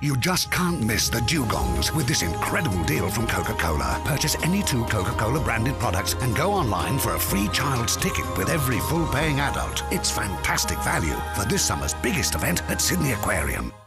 You just can't miss the dugongs with this incredible deal from Coca-Cola. Purchase any 2 Coca-Cola branded products and go online for a free child's ticket with every full-paying adult. It's fantastic value for this summer's biggest event at Sydney Aquarium.